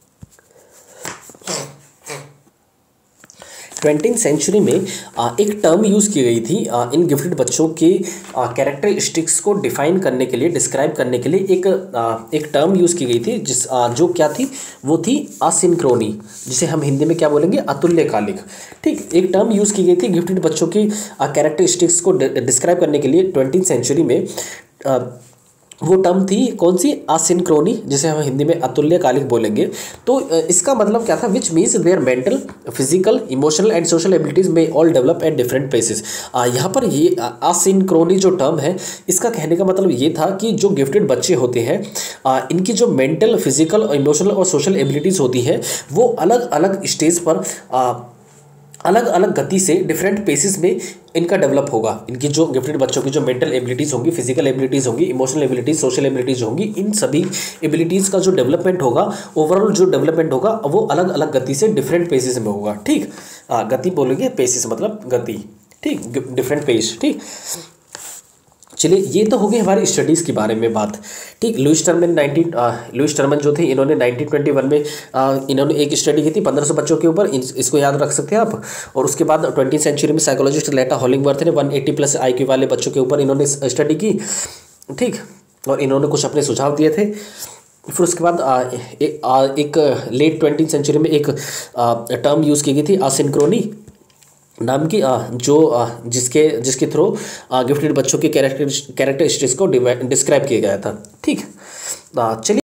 S1: 20th century में एक term use की गई थी इन gifted बच्चों के characteristics को define करने के लिए, डिस्क्राइब करने के लिए एक टर्म यूज़ की गई थी जो क्या थी? वो थी असिंक्रोनी, जिसे हम हिंदी में क्या बोलेंगे? अतुल्यकालिक, ठीक। एक टर्म यूज़ की गई थी गिफ्टेड बच्चों की कैरेक्टरिस्टिक्स को डिस्क्राइब करने के लिए 20th सेंचुरी में। वो टर्म थी कौन सी? असिंक्रोनी, जिसे हम हिंदी में अतुल्यकालिक बोलेंगे। तो इसका मतलब क्या था? Which means their mental, physical, emotional and social abilities में all develop at different paces. यहाँ पर ये असिंक्रोनी जो टर्म है, इसका कहने का मतलब ये था कि जो गिफ्टेड बच्चे होते हैं इनकी जो मेंटल, फिजिकल, इमोशनल और सोशल एबिलिटीज़ होती है वो अलग अलग स्टेज पर अलग अलग गति से डिफरेंट पेसेस में इनका डेवलप होगा। इनकी जो गिफ्टेड बच्चों की जो मेंटल एबिलिटीज़ होंगी, फिजिकल एबिलिटीज़ होंगी, इमोशनल एबिलिटीज़, सोशल एबिलिटीज़ होंगी, इन सभी एबिलिटीज़ का जो डेवलपमेंट होगा, ओवरऑल जो डेवलपमेंट होगा वो अलग अलग गति से डिफरेंट पेसेस में होगा, ठीक। गति बोलेंगे, पेसेस मतलब गति, ठीक, डिफरेंट पेस, ठीक। चलिए ये तो हो गई हमारी स्टडीज़ के बारे में बात, ठीक। लुईस टर्मन जो थे, इन्होंने 1921 में इन्होंने एक स्टडी की थी 1500 बच्चों के ऊपर, इसको याद रख सकते हैं आप। और उसके बाद 20th सेंचुरी में साइकोलॉजिस्ट लेटा हॉलिंगवर्थ ने 180+ IQ वाले बच्चों के ऊपर इन्होंने स्टडी की, ठीक, और इन्होंने कुछ अपने सुझाव दिए थे। फिर उसके बाद एक लेट 20th सेंचुरी में एक टर्म यूज़ की गई थी असिंक्रोनी नाम की, जिसके थ्रू गिफ्टेड बच्चों के कैरेक्टरिस्टिक्स को डिस्क्राइब किया गया था, ठीक। चलिए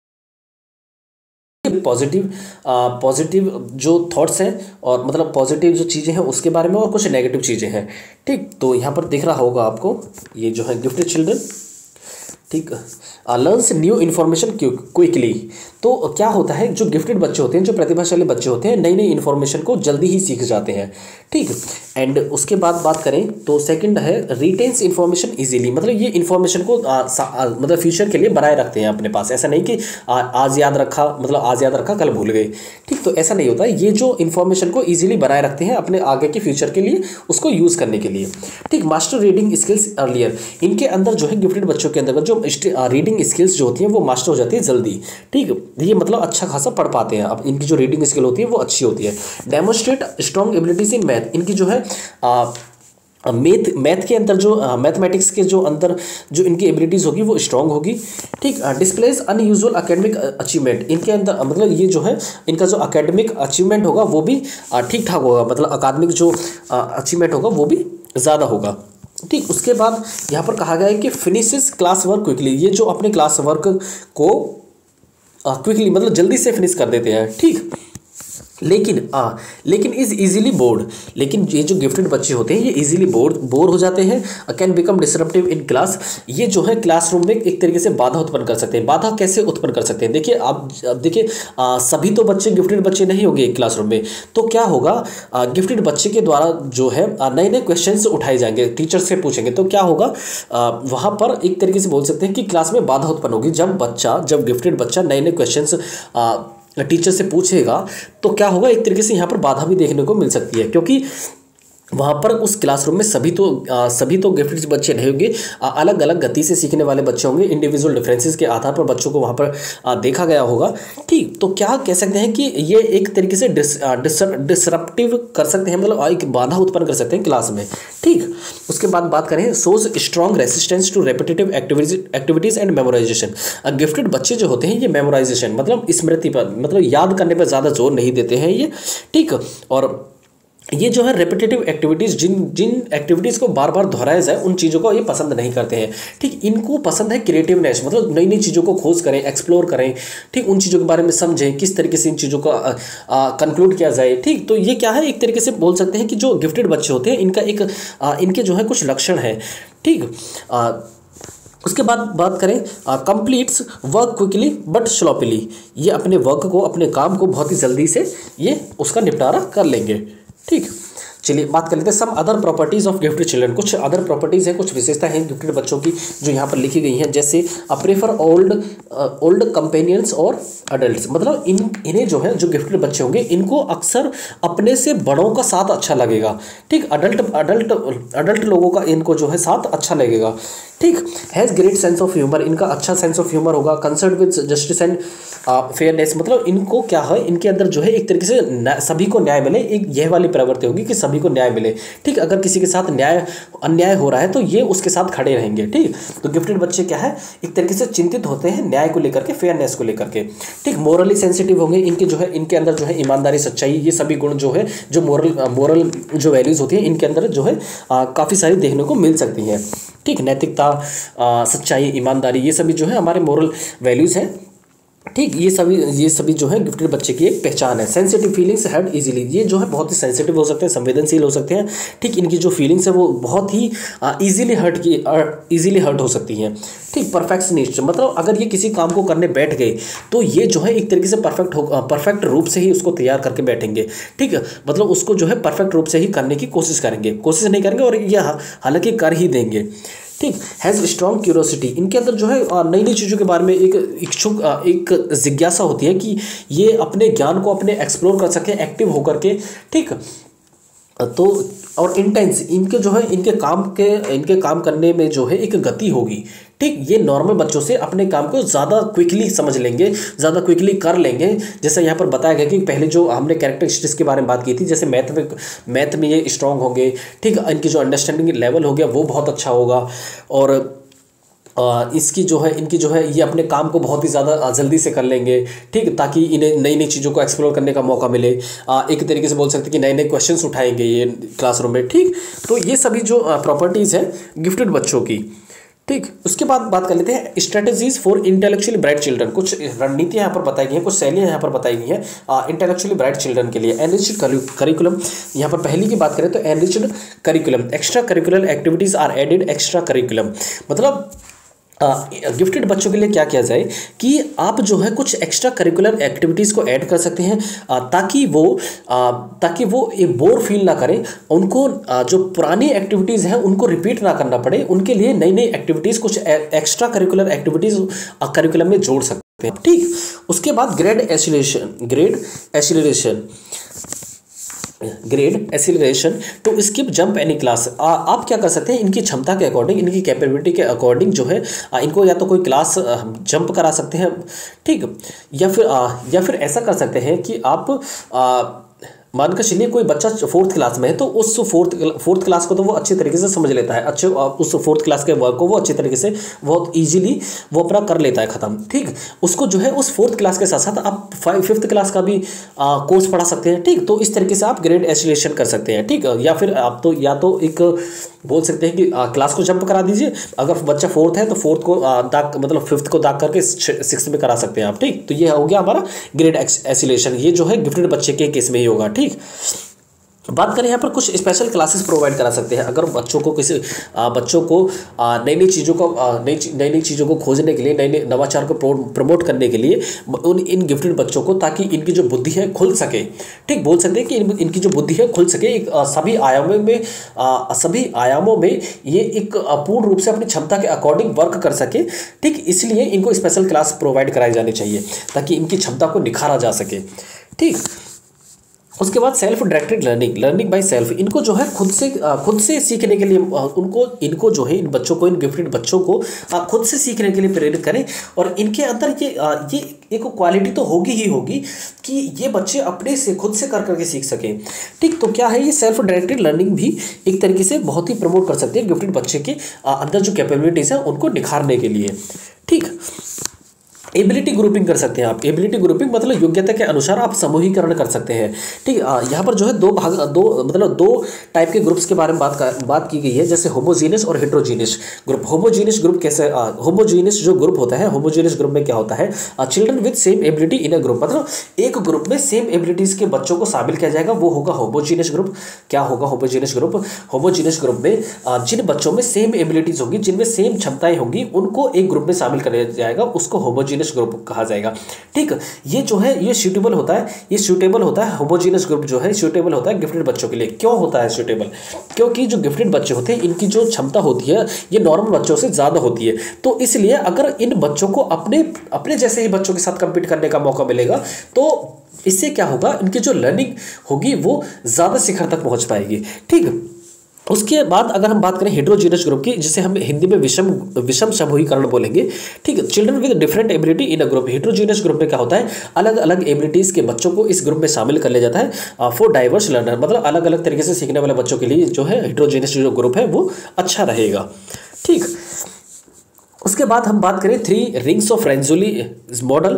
S1: पॉजिटिव जो थॉट्स हैं और मतलब पॉजिटिव जो चीज़ें हैं उसके बारे में, और कुछ नेगेटिव चीज़ें हैं, ठीक। तो यहाँ पर दिख रहा होगा आपको, ये जो है गिफ्टेड चिल्ड्रन, ठीक, लर्न्स न्यू इन्फॉर्मेशन क्विकली। तो क्या होता है, जो गिफ्टेड बच्चे होते हैं, जो प्रतिभाशाली बच्चे होते हैं, नई नई इन्फॉर्मेशन को जल्दी ही सीख जाते हैं, ठीक। एंड उसके बाद बात करें तो सेकंड है रिटेन्स इन्फॉर्मेशन इजीली, मतलब ये इन्फॉर्मेशन को मतलब फ्यूचर के लिए बनाए रखते हैं अपने पास। ऐसा नहीं कि आज याद रखा कल भूल गए, ठीक। तो ऐसा नहीं होता है, ये जो इन्फॉर्मेशन को ईजिली बनाए रखते हैं अपने आगे के फ्यूचर के लिए, उसको यूज़ करने के लिए, ठीक। मास्टर रीडिंग स्किल्स अर्लियर, इनके अंदर जो है गिफ्टेड बच्चों के अंदर जो रीडिंग स्किल्स जो होती हैं वो मास्टर हो जाती है जल्दी, ठीक। ये मतलब अच्छा खासा पढ़ पाते हैं, अब इनकी जो रीडिंग स्किल होती है वो अच्छी होती है। Demonstrate strong abilities in math, इनकी जो है मैथ के अंदर जो मैथमेटिक्स के जो अंदर जो इनकी एबिलिटीज़ होगी वो स्ट्रॉन्ग होगी, ठीक। डिस्प्लेस अनयूजुअल अकेडमिक अचीवमेंट, इनके अंदर मतलब ये जो है इनका जो अकेडमिक अचीवमेंट होगा वो भी ठीक ठाक होगा, मतलब अकादमिक जो अचीवमेंट होगा वो भी ज़्यादा होगा, ठीक। उसके बाद यहाँ पर कहा गया है कि फिनिशेस क्लास वर्क क्विकली, ये जो अपने क्लास वर्क को क्विकली मतलब जल्दी से फिनिश कर देते हैं, ठीक। लेकिन इज इजीली बोर्ड, लेकिन ये जो गिफ्टेड बच्चे होते हैं ये इजीली बोर हो जाते हैं। Can become disruptive in class, ये जो है क्लासरूम में एक तरीके से बाधा उत्पन्न कर सकते हैं। बाधा कैसे उत्पन्न कर सकते हैं? देखिए आप देखिए सभी तो बच्चे गिफ्टेड बच्चे नहीं होंगे क्लासरूम में, तो क्या होगा, गिफ्टेड बच्चे के द्वारा जो है नए नए क्वेश्चंस उठाए जाएंगे, टीचर से पूछेंगे, तो क्या होगा वहाँ पर एक तरीके से बोल सकते हैं कि क्लास में बाधा उत्पन्न होगी। जब गिफ्टेड बच्चा नए नए क्वेश्चंस टीचर से पूछेगा तो क्या होगा, एक तरीके से यहाँ पर बाधा भी देखने को मिल सकती है, क्योंकि वहाँ पर उस क्लासरूम में सभी तो गिफ्टेड बच्चे नहीं होंगे, अलग अलग गति से सीखने वाले बच्चे होंगे। इंडिविजुअल डिफरेंसेस के आधार पर बच्चों को वहाँ पर देखा गया होगा, ठीक। तो क्या कह सकते हैं कि ये एक तरीके से डिसरप्टिव कर सकते हैं, मतलब एक बाधा उत्पन्न कर सकते हैं क्लास में, ठीक। उसके बाद बात करें shows strong resistance to repetitive activities and memorisation. Gifted बच्चे जो होते हैं ये मेमोराइजेशन मतलब स्मृति पर, मतलब याद करने पर ज़्यादा जोर नहीं देते हैं ये, ठीक। और ये जो है रेपिटेटिव एक्टिविटीज़, जिन जिन एक्टिविटीज़ को बार बार दोहराया जाए उन चीज़ों को ये पसंद नहीं करते हैं। ठीक, इनको पसंद है क्रिएटिवनेस, मतलब नई नई चीज़ों को खोज करें, एक्सप्लोर करें। ठीक, उन चीज़ों के बारे में समझें, किस तरीके से इन चीज़ों को कंक्लूड किया जाए। ठीक, तो ये क्या है, एक तरीके से बोल सकते हैं कि जो गिफ्टेड बच्चे होते हैं इनका एक इनके जो है कुछ लक्षण है। ठीक, उसके बाद बात करें completes work quickly but sloppily, ये अपने वर्क को, अपने काम को बहुत ही जल्दी से ये उसका निपटारा कर लेंगे। ठीक, चलिए बात कर लेते हैं some other properties of gifted children. कुछ अदर प्रॉपर्टीज हैं, कुछ विशेषता हैं गिफ्टेड बच्चों की जो यहाँ पर लिखी गई हैं, जैसे प्रेफर ओल्ड कंपेनियंस और अडल्ट्स, मतलब इन्हें जो है, जो गिफ्टेड बच्चे होंगे इनको अक्सर अपने से बड़ों का साथ अच्छा लगेगा। ठीक, अडल्ट लोगों का इनको जो है साथ अच्छा लगेगा। ठीक, has great sense of humour, इनका अच्छा सेंस ऑफ ह्यूमर होगा। Concern with justice and fairness, मतलब इनको क्या है, इनके अंदर जो है एक तरीके से सभी को न्याय मिले, एक यह वाली प्रवृत्ति होगी कि सभी को न्याय मिले। ठीक, अगर किसी के साथ अन्याय हो रहा है तो ये उसके साथ खड़े रहेंगे। ठीक, तो गिफ्टेड बच्चे क्या है, एक तरीके से चिंतित होते हैं न्याय को लेकर के, फेयरनेस को लेकर के। ठीक, मोरली सेंसिटिव होंगे, इनके जो है, इनके अंदर जो है ईमानदारी, सच्चाई, ये सभी गुण जो है, जो मोरल जो वैल्यूज़ होती हैं इनके अंदर जो है काफ़ी सारी देखने को मिल सकती हैं। ठीक, नैतिकता, सच्चाई, ईमानदारी, ये सभी जो है हमारे मोरल वैल्यूज़ हैं। ठीक, ये सभी जो है गिफ्टेड बच्चे की एक पहचान है। सेंसिटिव फीलिंग्स हर्ट इजीली, ये जो है बहुत ही सेंसिटिव हो सकते हैं, संवेदनशील हो सकते हैं। ठीक, इनकी जो फीलिंग्स है वो बहुत ही इजीली हर्ट हो सकती हैं। ठीक, परफेक्शनिस्ट, मतलब अगर ये किसी काम को करने बैठ गए तो ये जो है एक तरीके से परफेक्ट रूप से ही उसको तैयार करके बैठेंगे। ठीक, मतलब उसको जो है परफेक्ट रूप से ही करने की कोशिश नहीं करेंगे और यह हालांकि कर ही देंगे। ठीक, हैज़ स्ट्रॉन्ग क्यूरोसिटी, इनके अंदर जो है नई नई चीज़ों के बारे में एक जिज्ञासा होती है कि ये अपने ज्ञान को अपने एक्सप्लोर कर सकें, एक्टिव होकर के। ठीक, तो और इंटेंस, इनके जो है इनके काम करने में जो है एक गति होगी। ठीक, ये नॉर्मल बच्चों से अपने काम को ज़्यादा क्विकली समझ लेंगे, ज़्यादा क्विकली कर लेंगे। जैसे यहाँ पर बताया गया कि पहले जो हमने कैरेक्टरिस्टिक्स के बारे में बात की थी, जैसे मैथ में ये स्ट्रांग होंगे। ठीक, इनकी जो अंडरस्टैंडिंग लेवल हो गया वो बहुत अच्छा होगा, और इनकी जो है ये अपने काम को बहुत ही ज़्यादा जल्दी से कर लेंगे। ठीक, ताकि इन्हें नई नई चीज़ों को एक्सप्लोर करने का मौका मिले। एक तरीके से बोल सकते हैं कि नए नए क्वेश्चंस उठाएंगे ये क्लासरूम में। ठीक, तो ये सभी जो प्रॉपर्टीज़ हैं गिफ्टेड बच्चों की। ठीक, उसके बाद बात कर लेते हैं strategies for intellectually bright children. कुछ रणनीतियाँ यहाँ पर बताई गई हैं, कुछ शैलियाँ यहाँ पर बताई गई हैं इंटेलेक्चुअली ब्राइट चिल्ड्रन के लिए। एनरिच्ड करिकुलम, यहाँ पर पहली की बात करें तो enriched curriculum, extra curricular activities are added extra curriculum, मतलब गिफ्टेड बच्चों के लिए क्या किया जाए कि आप जो है कुछ एक्स्ट्रा करिकुलर एक्टिविटीज़ को ऐड कर सकते हैं ताकि वो एक बोर फील ना करें, उनको जो पुरानी एक्टिविटीज़ हैं उनको रिपीट ना करना पड़े, उनके लिए नई नई एक्टिविटीज़, कुछ एक्स्ट्रा करिकुलर एक्टिविटीज़ करिकुलम में जोड़ सकते हैं। ठीक, उसके बाद grade acceleration to skip jump any class. आप क्या कर सकते हैं, इनकी क्षमता के अकॉर्डिंग, इनकी कैपेबिलिटी के अकॉर्डिंग जो है इनको या तो कोई क्लास जंप करा सकते हैं। ठीक, या फिर ऐसा कर सकते हैं कि आप मानकर चलिए कोई बच्चा 4th क्लास में है तो उस फोर्थ क्लास को तो वो अच्छे तरीके से समझ लेता है, उस 4th क्लास के वर्क को वो अच्छे तरीके से बहुत ईजिली वो अपना कर लेता है ख़त्म। ठीक, उसको जो है उस 4th क्लास के साथ साथ आप 5th क्लास का भी कोर्स पढ़ा सकते हैं। ठीक, तो इस तरीके से आप ग्रेड एसिलेशन कर सकते हैं। ठीक, या फिर आप तो या तो एक बोल सकते हैं कि क्लास को जंप करा दीजिए, अगर बच्चा 4th है तो 4th को मतलब 5th को दाग करके 6th में करा सकते हैं आप। ठीक, तो ये हो गया हमारा ग्रेड एसिलेशन, ये जो है गिफ्टेड बच्चे के केस में ही होगा। ठीक, बात करें यहाँ पर कुछ स्पेशल क्लासेस प्रोवाइड करा सकते हैं अगर बच्चों को नई नई चीज़ों को खोजने के लिए, नए नए नवाचार को प्रमोट करने के लिए इन गिफ्टेड बच्चों को, ताकि इनकी जो बुद्धि है खुल सके। ठीक, बोल सकते हैं कि इनकी जो बुद्धि है खुल सके, सभी आयामों में ये एक पूर्ण रूप से अपनी क्षमता के अकॉर्डिंग वर्क कर सके। ठीक, इसलिए इनको स्पेशल क्लास प्रोवाइड कराई जानी चाहिए ताकि इनकी क्षमता को निखारा जा सके। ठीक, उसके बाद self directed learning by self, इनको जो है खुद से सीखने के लिए इनको जो है इन गिफ्टेड बच्चों को खुद से सीखने के लिए प्रेरित करें, और इनके अंदर ये एक क्वालिटी तो होगी कि ये बच्चे अपने से खुद से कर करके सीख सकें। ठीक, तो क्या है, ये सेल्फ डायरेक्टेड लर्निंग भी एक तरीके से बहुत ही प्रमोट कर सकते हैं गिफ्टेड बच्चे के अंदर जो कैपेबिलिटीज़ हैं उनको निखारने के लिए। ठीक, एबिलिटी ग्रुपिंग कर सकते हैं आप। एबिलिटी ग्रुपिंग मतलब योग्यता के अनुसार आप समूहीकरण कर सकते हैं। ठीक, यहाँ पर जो है दो टाइप के ग्रुप्स के बारे में बात की गई है, जैसे होमोजीनियस और हेट्रोजीनियस ग्रुप। होमोजीनियस ग्रुप कैसे, होमोजीनियस जो ग्रुप होता है, होमोजीनियस ग्रुप में क्या होता है, children with same ability in a group, मतलब एक ग्रुप में सेम एबिलिटीज के बच्चों को शामिल किया जाएगा, वो होगा होमोजीनियस ग्रुप। क्या होगा होमोजीनियस ग्रुप? होमोजीनियस ग्रुप में जिन बच्चों में सेम एबिलिटीज होगी, जिनमें सेम क्षमताएं होंगी, उनको एक ग्रुप में शामिल कर दिया जाएगा, उसको होमोजीनियस ग्रुप कहा जाएगा। ठीक, ये जो है ये सूटेबल होता है, ये सूटेबल होता है। होमोजीनियस ग्रुप जो है सूटेबल होता है गिफ्टेड बच्चों के लिए। क्यों होता है सूटेबल? क्योंकि जो गिफ्टेड बच्चे होते हैं इनकी जो क्षमता होती है ये नॉर्मल बच्चों से ज़्यादा होती है, तो इसलिए अगर इन बच्चों को अपने अपने जैसे ही बच्चों के साथ कम्पीट करने का मौका मिलेगा तो इससे क्या होगा, इनकी जो लर्निंग होगी वो ज़्यादा शिखर तक पहुँच पाएगी। ठीक, उसके बाद अगर हम बात करें हेट्रोजीनियस ग्रुप की, जिसे हम हिंदी में विषम समूहीकरण बोलेंगे। ठीक है, children with different ability in a group. Heterogeneous group में क्या होता है, अलग अलग एबिलिटीज़ के बच्चों को इस ग्रुप में शामिल कर लिया जाता है फॉर डाइवर्स लर्नर, मतलब अलग अलग तरीके से सीखने वाले बच्चों के लिए जो है हेट्रोजीनियस जो ग्रुप है वो अच्छा रहेगा। ठीक, उसके बाद हम बात करें 3 रिंग्स ऑफ रेंजुली मॉडल।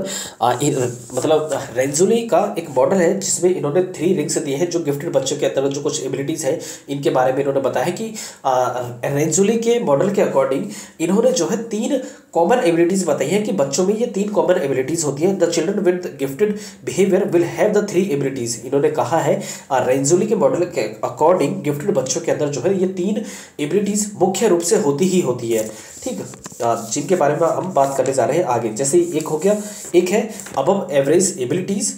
S1: मतलब रेंजुली का एक मॉडल है जिसमें इन्होंने 3 रिंग्स दिए हैं जो गिफ्टेड बच्चों के अंदर जो कुछ एबिलिटीज़ है इनके बारे में इन्होंने बताया कि रेंजुली के मॉडल के अकॉर्डिंग इन्होंने जो है 3 कॉमन एबिलिटीज़ बताई है कि बच्चों में ये 3 कॉमन एबिलिटीज़ होती हैं। The children with gifted behaviour will have the 3 abilities. इन्होंने कहा है रेंजुली के मॉडल के अकॉर्डिंग गिफ्टेड बच्चों के अंदर जो है ये 3 एबिलिटीज़ मुख्य रूप से होती ही होती है। ठीक, जिनके बारे में हम बात करने जा रहे हैं आगे। जैसे एक हो गया, एक है अबव एवरेज एबिलिटीज़,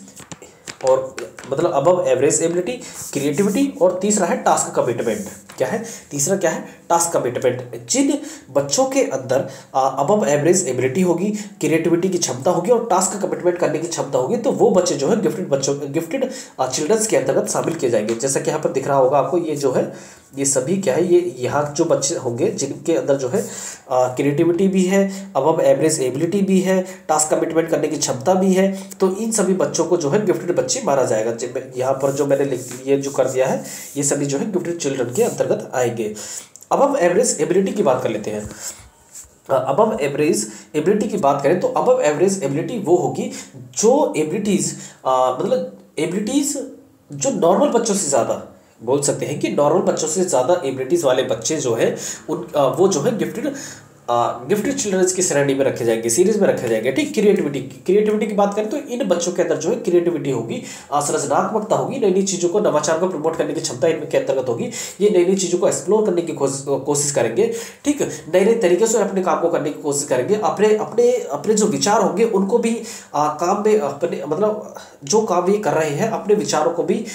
S1: और मतलब अबव एवरेज एबिलिटी, क्रिएटिविटी, और तीसरा है टास्क कमिटमेंट। क्या है तीसरा? क्या है? Task commitment. जिन बच्चों के अंदर अबव एवरेज एबिलिटी होगी, क्रिएटिविटी की क्षमता होगी और टास्क कमिटमेंट करने की क्षमता होगी, तो वो बच्चे जो है गिफ्टेड चिल्ड्रंस के अंतर्गत शामिल किए जाएंगे। जैसा कि यहाँ पर दिख रहा होगा आपको, ये जो है ये सभी क्या है, ये यहाँ जो बच्चे होंगे जिनके अंदर जो है क्रिएटिविटी भी है, अबव एवरेज एबिलिटी भी है, टास्क कमिटमेंट करने की क्षमता भी है, तो इन सभी बच्चों को जो है गिफ्टेड बच्चे माना जाएगा। यहाँ पर जो मैंने ये जो कर दिया है ये सभी जो है गिफ्टेड चिल्ड्रन के अंतर्गत आएंगे। अबव एवरेज एबिलिटी की बात कर लेते हैं। अबव एवरेज एबिलिटी की बात करें तो अबव एवरेज एबिलिटी वो होगी जो एबिलिटीज़ मतलब एबिलिटीज़ जो नॉर्मल बच्चों से ज़्यादा, बोल सकते हैं कि नॉर्मल बच्चों से ज़्यादा एबिलिटीज़ वाले बच्चे जो है उन वो जो है गिफ्टेड चिल्ड्रंस की श्रेणी में रखे जाएंगे, सीरीज में रखे जाएंगे। ठीक, क्रिएटिविटी की बात करें तो इन बच्चों के अंदर जो है क्रिएटिविटी होगी, सृजनात्मकता होगी, नई नई चीज़ों को, नवाचार को प्रमोट करने की क्षमता इनके अंतर्गत होगी। ये नई नई चीज़ों को एक्सप्लोर करने की कोशिश करेंगे। ठीक, नए नए तरीके से अपने काम को करने की कोशिश करेंगे। अपने अपने अपने जो विचार होंगे उनको भी काम में अपने मतलब जो काम ये कर रहे हैं अपने विचारों को भी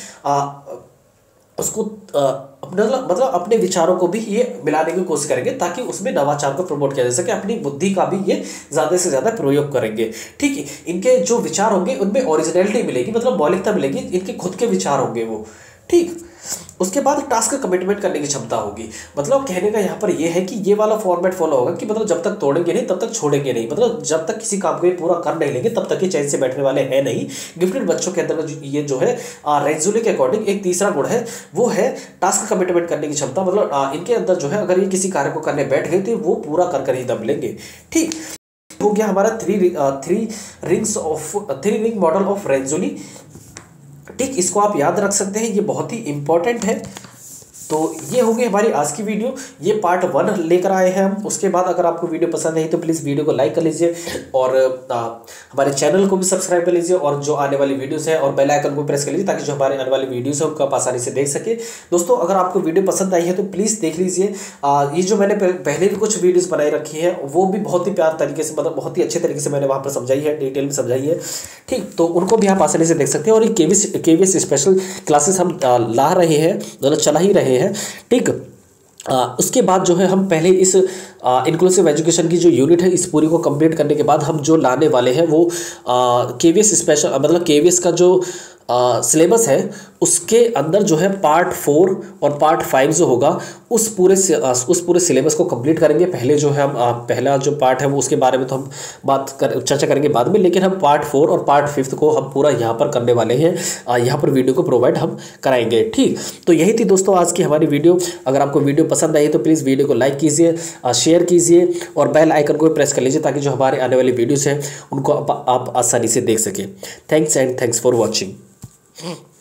S1: उसको मतलब अपने विचारों को भी ये मिलाने की कोशिश करेंगे ताकि उसमें नवाचार को प्रमोट किया जा सके। अपनी बुद्धि का भी ये ज़्यादा से ज़्यादा प्रयोग करेंगे। ठीक है, इनके जो विचार होंगे उनमें ओरिजिनलिटी मिलेगी, मतलब मौलिकता मिलेगी, इनके खुद के विचार होंगे वो। ठीक, उसके बाद टास्क कमिटमेंट करने की क्षमता होगी। मतलब कहने का यहाँ पर ये है कि ये वाला फॉर्मेट फॉलो होगा कि मतलब जब तक तोड़ेंगे नहीं तब तक छोड़ेंगे नहीं, मतलब जब तक किसी काम को ये पूरा कर नहीं लेंगे तब तक ये चैन से बैठने वाले हैं नहीं। गिफ्टेड बच्चों के अंदर ये जो है रेंजुले के अकॉर्डिंग एक तीसरा गुण है, वो है टास्क कमिटमेंट करने की क्षमता। मतलब इनके अंदर जो है अगर ये किसी कार्य को करने बैठ गए तो वो पूरा कर कर ही दम लेंगे। ठीक हो गया हमारा three ring model of Renzulli. ठीक, इसको आप याद रख सकते हैं, ये बहुत ही इंपॉर्टेंट है। तो ये हो गई हमारी आज की वीडियो, ये पार्ट 1 लेकर आए हैं हम। उसके बाद अगर आपको वीडियो पसंद आई तो प्लीज़ वीडियो को लाइक कर लीजिए और हमारे चैनल को भी सब्सक्राइब कर लीजिए और जो आने वाली वीडियोस है और बेल आइकन को प्रेस कर लीजिए ताकि जो हमारे आने वाली वीडियोस है उनको आप आसानी से देख सके। दोस्तों, अगर आपको वीडियो पसंद आई है तो प्लीज़ देख लीजिए। ये जो मैंने पहले भी कुछ वीडियोज़ बनाई रखी है वो भी बहुत ही प्यार तरीके से, मतलब बहुत ही अच्छे तरीके से मैंने वहाँ पर समझाई है, डिटेल में समझाई है। ठीक, तो उनको भी आप आसानी से देख सकते हैं। और ये केवीएस स्पेशल क्लासेस हम ला रहे हैं, मतलब चला ही रहे हैं। ठीक, उसके बाद जो है हम पहले इस इंक्लूसिव एजुकेशन की जो यूनिट है इस पूरी को कंप्लीट करने के बाद हम जो लाने वाले हैं वो केवीएस स्पेशल, मतलब केवीएस का जो सिलेबस है उसके अंदर जो है पार्ट 4 और पार्ट 5 जो होगा उस पूरे सिलेबस को कंप्लीट करेंगे। पहले जो है हम पहला जो पार्ट है वो उसके बारे में तो हम चर्चा करेंगे बाद में, लेकिन हम पार्ट 4 और पार्ट 5 को हम पूरा यहाँ पर करने वाले हैं। यहाँ पर वीडियो को प्रोवाइड हम कराएंगे। ठीक, तो यही थी दोस्तों आज की हमारी वीडियो। अगर आपको वीडियो पसंद आई तो प्लीज़ वीडियो को लाइक कीजिए, शेयर शेयर कीजिए और बेल आइकन को प्रेस कर लीजिए ताकि जो हमारे आने वाली वीडियोस हैं उनको आप आसानी से देख सकें। Thanks and thanks for watching.